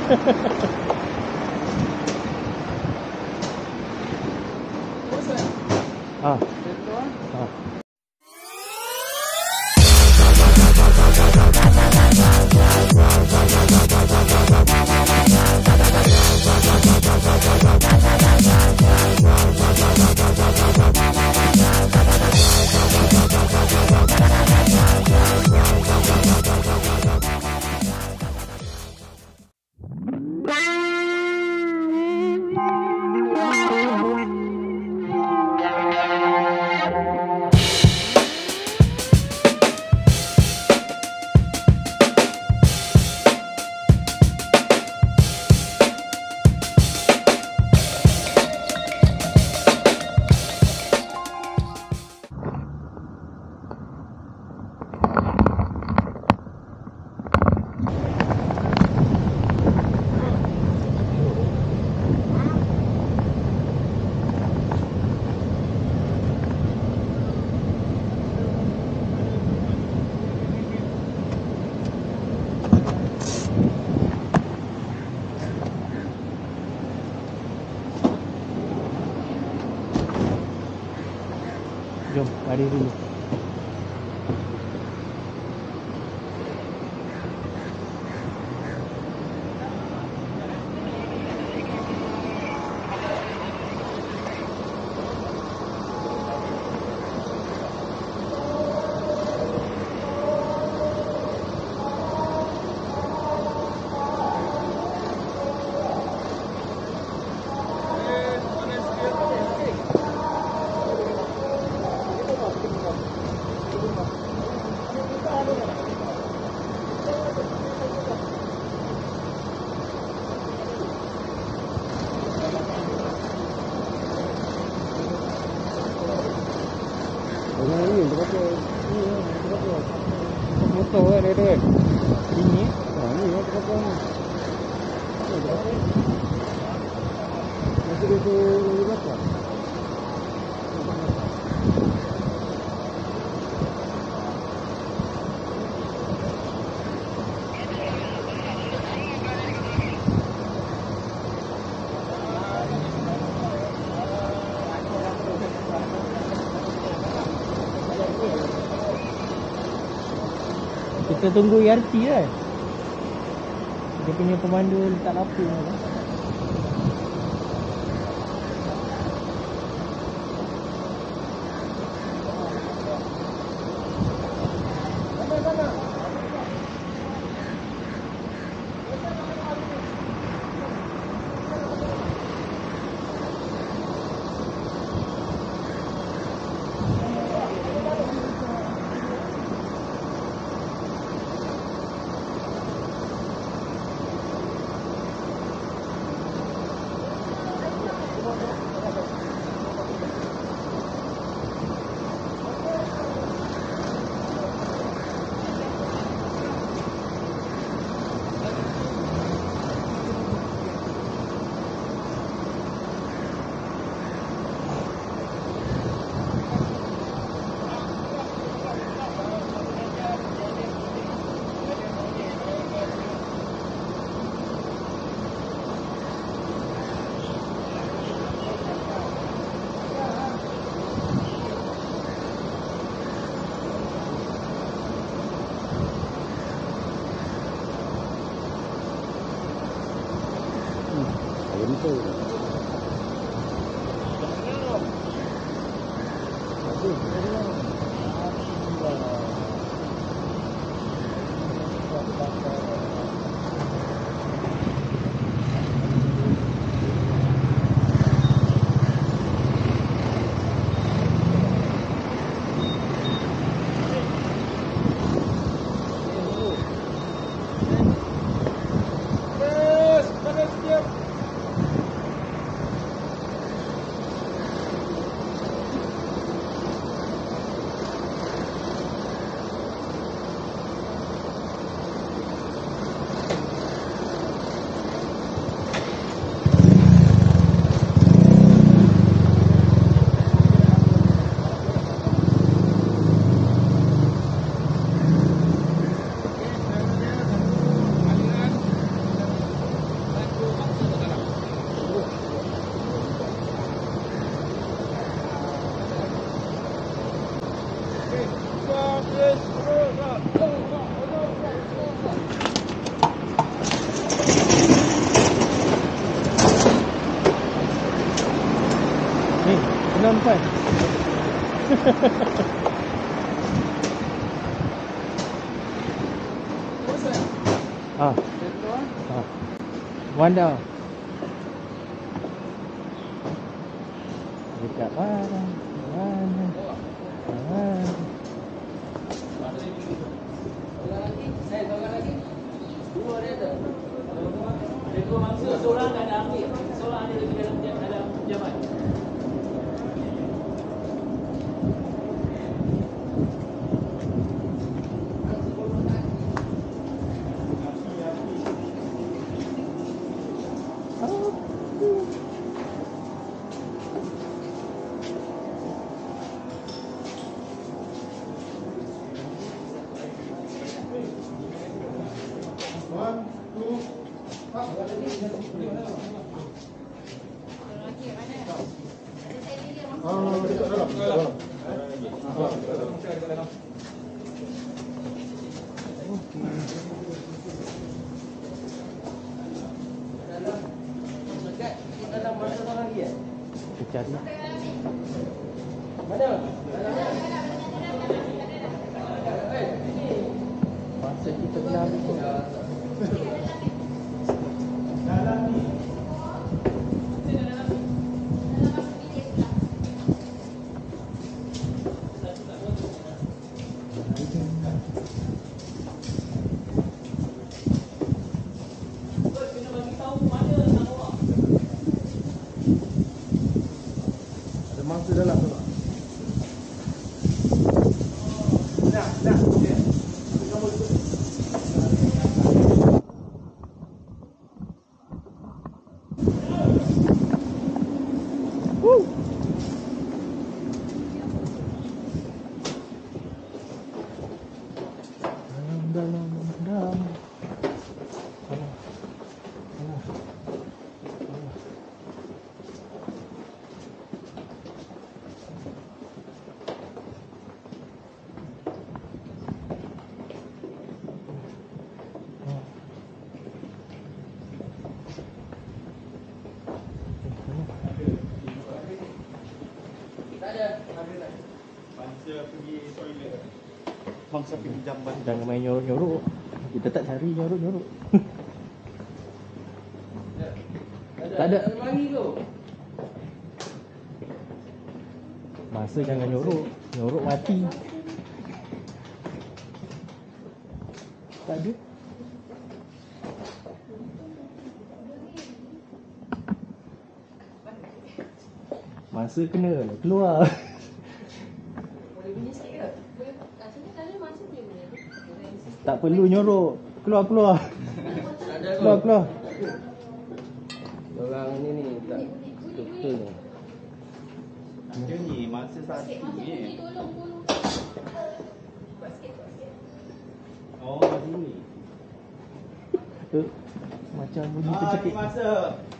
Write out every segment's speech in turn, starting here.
Ah. Ah. Jom, lari dulu. Motor kan dia. Ini. Ini lah berapa ni? Berapa? Masih itu berapa? Kita tunggu ERT lah. Dia punya pemandu letak lapis lah. Betul. Ah. Wanda. Dekat mana? Mana? Dua mangsa, seorang dah ada ambil. Seorang ada lagi dalam jabat. Kita cari. Mana? Masa kita kena ambil tu. Mangsa dalam tu. Dalam. Mangsa pergi toilet. Mangsa pergi jamban. Jangan main nyorok-nyorok. Kita tak cari nyorok-nyorok. Tak ada. Lagi tu. Masa jangan nyorok. Nyorok mati. Tak ada. Masa kena keluar. Boleh bunyi sikit ke? Boleh. Kat sini tadi masa boleh bunyi. Tak perlu nyorok. Keluar. Keluar. Orang ni tak betul ni. Dia ni mangsa Sikit satu masa bunyi ni. tolong. Buat sikit. Oh, sini. Macam bunyi Ni tercekik. mangsa.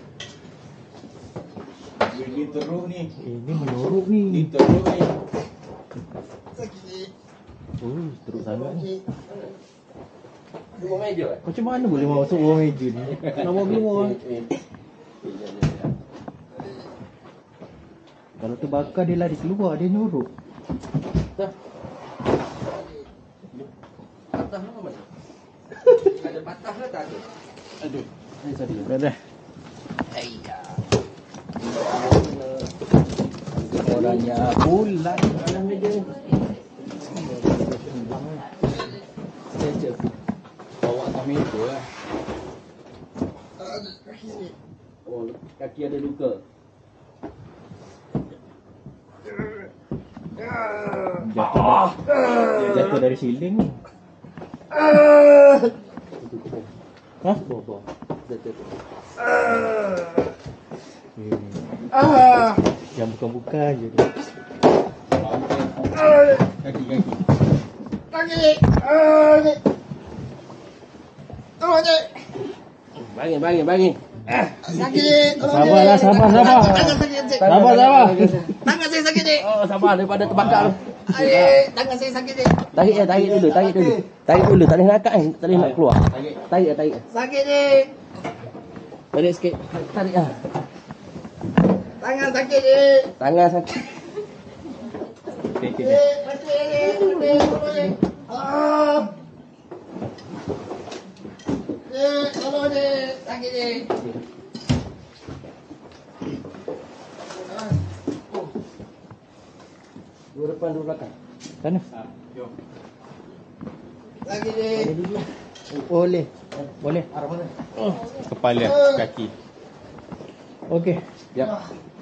Dia teruk ni. Ini menyorok ni. Dia teruk ni. Oh, teruk sangat ni. Dua meja. Macam mana boleh masuk bawah meja ni? Nak bawa keluar. Kalau terbakar dia lari keluar, dia nyorok. Dah. Patah apa mana? Ada patah ke tak ada? Aduh. Dah. Orangnya bulan dalam meja. Saya bawa atas meja lah. Oh, kaki ada luka. Jatuh dari siling ni. Hah? Bawa. Jatuh. Yang bukan-bukan je tu. Kaki. Bangin. Sakit. Sabarlah, sabar. Sabar. Tangan saya sakit ni. Oh, sabar daripada terbakar tu. Tangan saya sakit ni. Tarik dulu. Tak boleh nak angkat kan? Tak boleh nak keluar. Tarik. Sakit ni. Tarik sikit. Tarik ah. Tangan sakit ni. Tangan sakit. Masuk je. Ah. Tolong je. Sakit je. Dua depan, dua belakang. Sana. Sakit je. Boleh. Boleh. Arah mana? Kepala, kaki. Okey. Ya.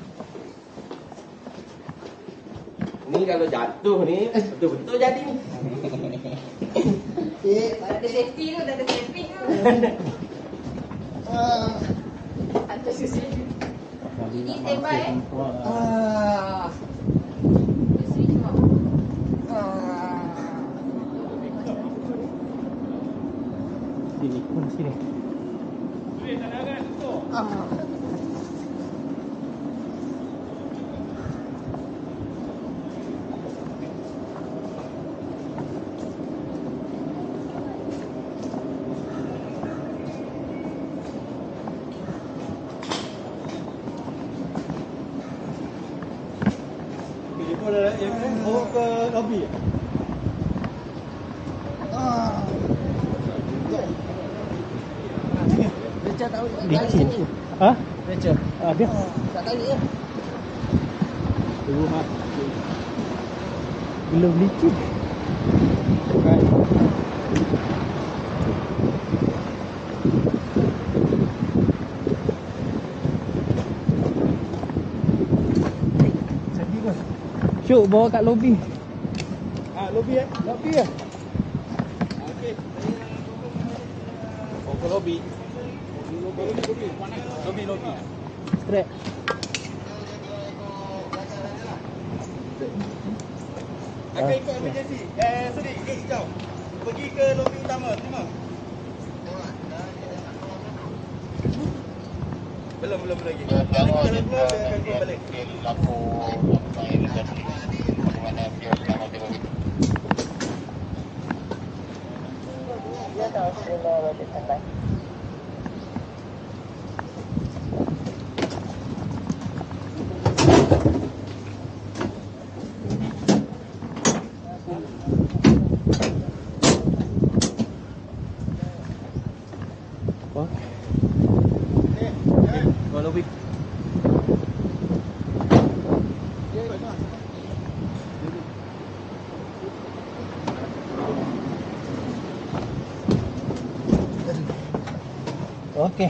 Ni kalau jatuh ni betul-betul jadi ni. Tak ada safety tu, tak ada safety tu. Hantar susi. Ini standby eh. Susi cuma. Sini, pun sini. Bawa ke lobby. Becak tak boleh. Licin. Ha? Becak. Ada. Tak tarik ya. Rumah. Belum licin. Kan. Sedih bos. Syuk bawa kat lobby. Lobby Lobby ya. Okey. Bawa ke lobby. Lobby. Strap. Akan ikut emergency. Sedih, hijau. Pergi ke lobby utama, terima. Belum lagi. Kalau keluar, dia akan keluar balik. Apa? Keluar lobby. Okey.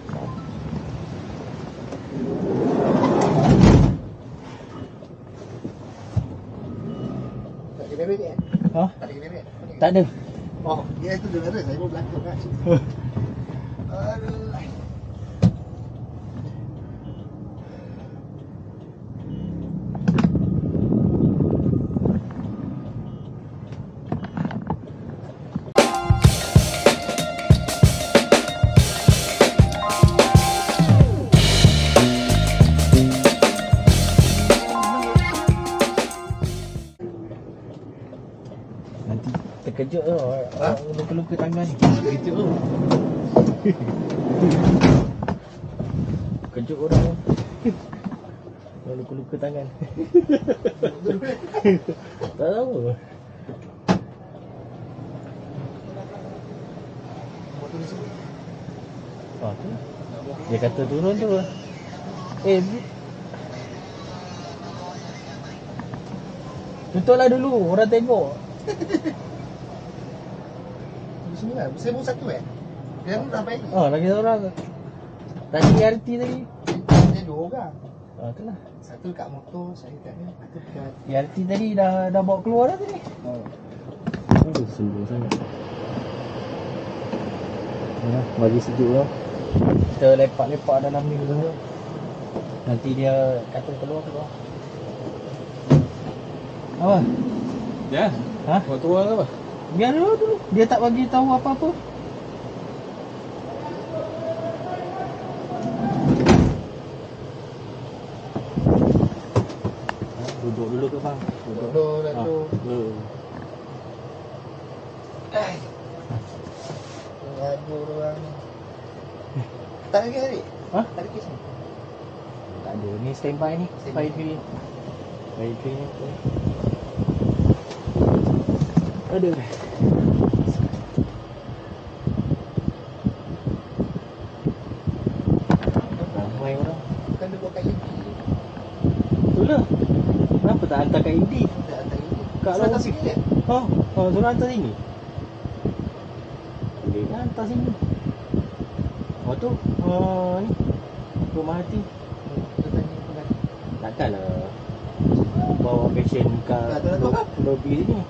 Tak ada bebek eh? Ha? Tak ada bebek. Tak ada. Oh, dia itu dengar saya pun belakang kan. Aduh. Nanti terkejut tu. Ha? Luka-luka tangan ni. Terkejut tu. Kejut orang tu. Luka-luka tangan. Tak tahu. Oh tu. Dia kata turun tu. Tutuplah dulu, orang tengok. Di sini lah. Saya baru satu eh. Dia pun dah baik. Oh, lagi seorang. Tadi RT tadi. Dia dua orang. Oh, itulah. Satu kat motor, saya kat ni. Satu kat RT tadi dah bawa keluar dah tadi. oh. Aduh, sembung sangat. Ya, bagi sejuk lah. Kita lepak-lepak dalam ni dulu. Nanti dia kata keluar. Apa? Ya. Ha? Bawa turun ke apa? Biar dulu. Dia tak bagi tahu apa-apa. Duduk dulu ke bang? Duduk dah tu. Duduk. Ngadu orang ni. Tak ada kes tadi? Ha? Tak ada kes ni? Tak ada. Ni standby ni. Standby. Fire train ni. Aduh. Ramai orang. Kan dia buat kat UB. Itulah. Kenapa tak hantar kat Indi? Tak hantar UB. Kalau Hantar sini je. Suruh hantar sini. Boleh kan hantar sini. Tu ni rumah hati. Kita tanya pengantin. Takkanlah bawa passion kat Tak tahu apa. lobby sini.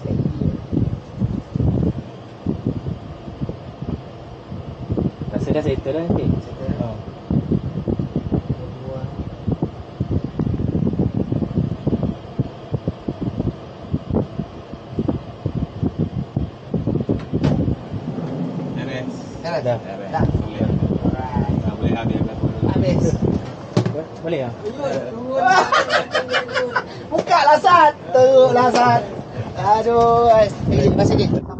Rasa dah settle dah nanti. Settle. Ha. Beres. Dah. Dah. Dah. Boleh. Tak boleh habis Habis. Boleh ah? Buka lah Sat. Teruk lah Sat. Aduh. Terima kasih.